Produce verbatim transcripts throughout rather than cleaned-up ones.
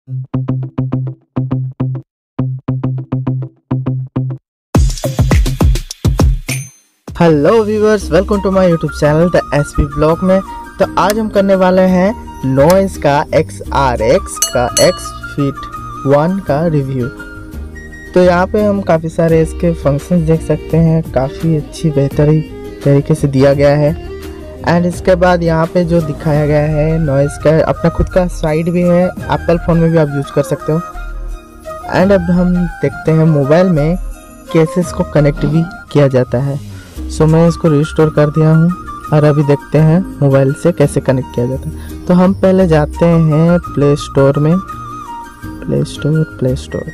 Hello viewers, welcome to my YouTube channel the SP blog में। तो आज हम करने वाले हैं नॉइस का एक्स आर एक्स का एक्स फिट वन का रिव्यू। तो यहाँ पे हम काफ़ी सारे इसके फंक्शंस देख सकते हैं, काफ़ी अच्छी बेहतरीन तरीके से दिया गया है। एंड इसके बाद यहाँ पे जो दिखाया गया है नॉइस का अपना खुद का साइड भी है, एप्पल फ़ोन में भी आप यूज कर सकते हो। एंड अब हम देखते हैं मोबाइल में कैसे इसको कनेक्ट भी किया जाता है। सो so, मैं इसको रिस्टोर कर दिया हूँ और अभी देखते हैं मोबाइल से कैसे कनेक्ट किया जाता है। तो हम पहले जाते हैं प्ले स्टोर में, प्ले स्टोर प्ले स्टोर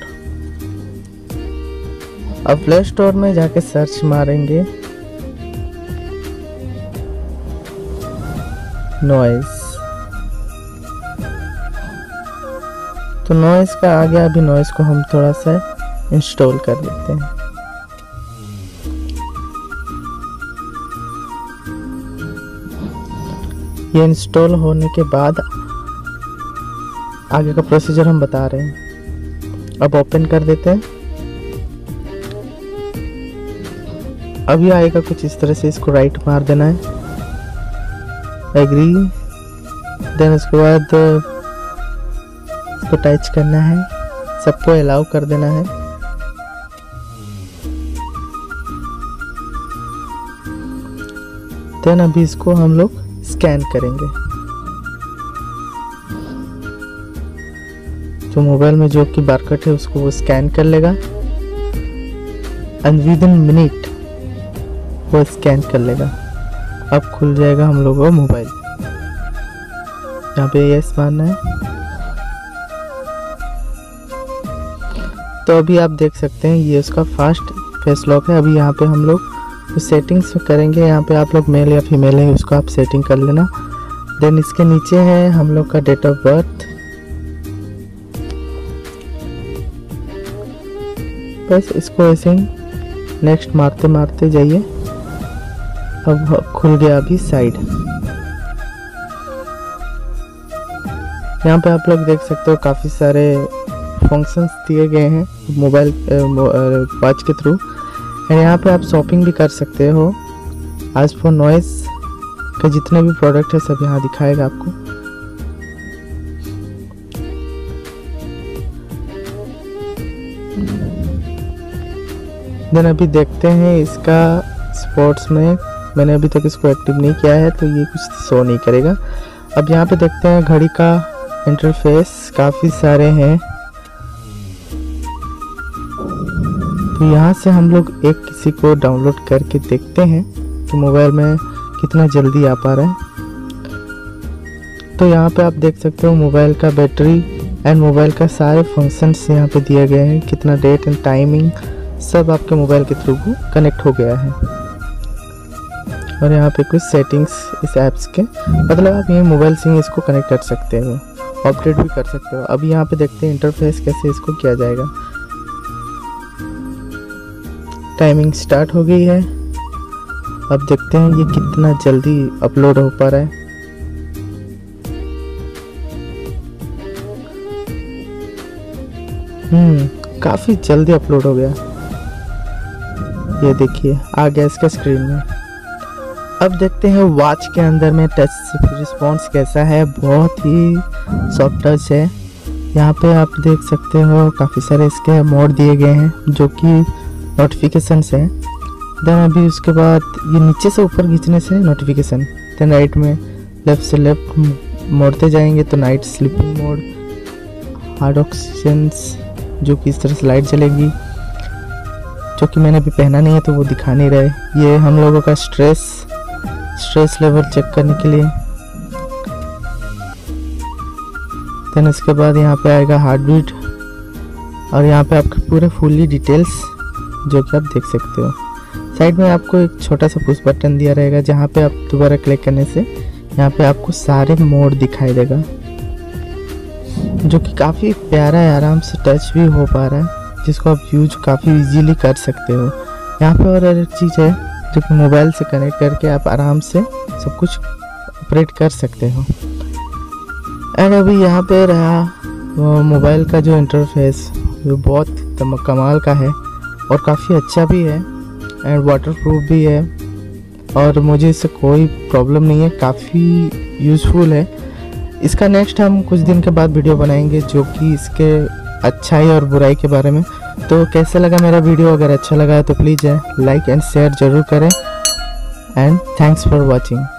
अब प्ले स्टोर में जाके सर्च मारेंगे नॉइस। तो नॉइस का आ गया। अभी नॉइस को हम थोड़ा सा इंस्टॉल कर लेते हैं। ये इंस्टॉल होने के बाद आगे का प्रोसीजर हम बता रहे हैं। अब ओपन कर देते हैं। अभी आएगा कुछ इस तरह से, इसको राइट मार देना है, एग्री। देन उसके बाद इसको टच करना है, सबको अलाउ कर देना है। देन अभी इसको हम लोग स्कैन करेंगे। जो मोबाइल में जो कि बारकोड है उसको वो स्कैन कर लेगा एंड विद इन मिनट वो स्कैन कर लेगा। अब खुल जाएगा हम लोगों का मोबाइल। यहाँ पे यस मारना है। तो अभी आप देख सकते हैं ये उसका फास्ट फेस लॉक है। अभी यहाँ पे हम लोग सेटिंग्स करेंगे। यहाँ पे आप लोग मेल या फीमेल है उसको आप सेटिंग कर लेना। देन इसके नीचे है हम लोग का डेट ऑफ बर्थ। बस इसको ऐसे ही नेक्स्ट मारते मारते जाइए। अब खुल गया अभी साइड। यहाँ पे आप लोग देख सकते हो काफ़ी सारे फंक्शंस दिए गए हैं मोबाइल वॉच के थ्रू। यहाँ पे आप शॉपिंग भी कर सकते हो। आज फॉर नॉइस का जितने भी प्रोडक्ट है सब यहाँ दिखाएगा आपको। देन अभी देखते हैं इसका स्पोर्ट्स में, मैंने अभी तक इसको एक्टिव नहीं किया है तो ये कुछ शो नहीं करेगा। अब यहाँ पे देखते हैं घड़ी का इंटरफेस, काफ़ी सारे हैं। तो यहाँ से हम लोग एक किसी को डाउनलोड करके देखते हैं कि मोबाइल में कितना जल्दी आ पा रहा है। तो यहाँ पे आप देख सकते हो मोबाइल का बैटरी एंड मोबाइल का सारे फंक्शंस यहाँ पे दिए गए हैं, कितना डेट एंड टाइमिंग सब आपके मोबाइल के थ्रू कनेक्ट हो गया है। और यहाँ पे कुछ सेटिंग्स इस ऐप्स के, मतलब आप ये मोबाइल से ही इसको कनेक्ट कर सकते हो, अपडेट भी कर सकते हो। अभी यहाँ पे देखते हैं इंटरफेस कैसे इसको किया जाएगा। टाइमिंग स्टार्ट हो गई है। अब देखते हैं ये कितना जल्दी अपलोड हो पा रहा है। हम्म काफ़ी जल्दी अपलोड हो गया। ये देखिए आ गया इसका स्क्रीन में। अब देखते हैं वॉच के अंदर में टच रिस्पॉन्स कैसा है। बहुत ही सॉफ्ट टच है। यहाँ पे आप देख सकते हो काफ़ी सारे इसके मोड दिए गए हैं जो कि नोटिफिकेशन है। देन अभी उसके बाद ये नीचे से ऊपर खींचने से नोटिफिकेशन। देन राइट में लेफ्ट से लेफ्ट मोड़ते जाएंगे तो night sleeping mode, heart oxygens जो कि इस तरह से लाइट जलेगी, जो कि मैंने अभी पहना नहीं है तो वो दिखा नहीं रहे। ये हम लोगों का स्ट्रेस स्ट्रेस लेवल चेक करने के लिए। देन इसके बाद यहाँ पे आएगा हार्ट बीट और यहाँ पे आपके पूरे फुल्ली डिटेल्स जो कि आप देख सकते हो। साइड में आपको एक छोटा सा पुश बटन दिया रहेगा जहाँ पे आप दोबारा क्लिक करने से यहाँ पे आपको सारे मोड दिखाई देगा, जो कि काफ़ी प्यारा है, आराम से टच भी हो पा रहा है, जिसको आप यूज काफ़ी इजीली कर सकते हो। यहाँ पे और एक चीज़ है जो कि मोबाइल से कनेक्ट करके आप आराम से सब कुछ ऑपरेट कर सकते हो। एंड अभी यहाँ पे रहा मोबाइल का जो इंटरफेस वो बहुत तम- कमाल का है और काफ़ी अच्छा भी है एंड वाटरप्रूफ भी है और मुझे इससे कोई प्रॉब्लम नहीं है, काफ़ी यूज़फुल है। इसका नेक्स्ट हम कुछ दिन के बाद वीडियो बनाएंगे जो कि इसके अच्छाई और बुराई के बारे में। तो कैसे लगा मेरा वीडियो? अगर अच्छा लगा तो प्लीज़ लाइक एंड शेयर ज़रूर करें एंड थैंक्स फॉर वॉचिंग।